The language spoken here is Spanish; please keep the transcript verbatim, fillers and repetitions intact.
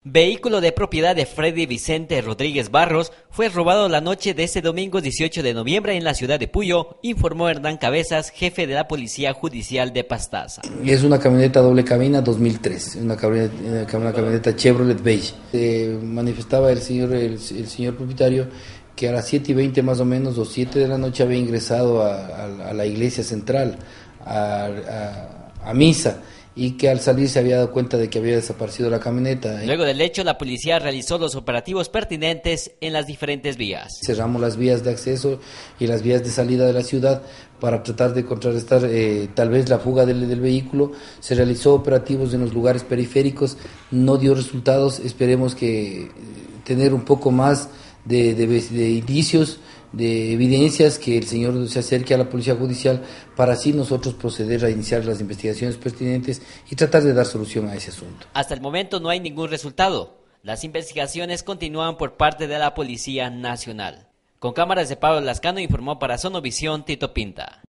Vehículo de propiedad de Freddy Vicente Rodríguez Barros fue robado la noche de este domingo dieciocho de noviembre en la ciudad de Puyo, informó Hernán Cabezas, jefe de la Policía Judicial de Pastaza. Es una camioneta doble cabina dos mil tres, una camioneta, una camioneta Chevrolet beige. Eh, manifestaba el señor, el, el señor propietario que a las siete y veinte más o menos, o siete de la noche, había ingresado a, a, a la iglesia central, a, a, a misa, y que al salir se había dado cuenta de que había desaparecido la camioneta. Luego del hecho, la policía realizó los operativos pertinentes en las diferentes vías. Cerramos las vías de acceso y las vías de salida de la ciudad para tratar de contrarrestar eh, tal vez la fuga del, del vehículo. Se realizó operativos en los lugares periféricos, no dio resultados. Esperemos que eh, tener un poco más de, de, de indicios, de evidencias, que el señor se acerque a la Policía Judicial para así nosotros proceder a iniciar las investigaciones pertinentes y tratar de dar solución a ese asunto. Hasta el momento no hay ningún resultado. Las investigaciones continúan por parte de la Policía Nacional. Con cámaras de Pablo Lascano informó para Sonovisión Tito Pinta.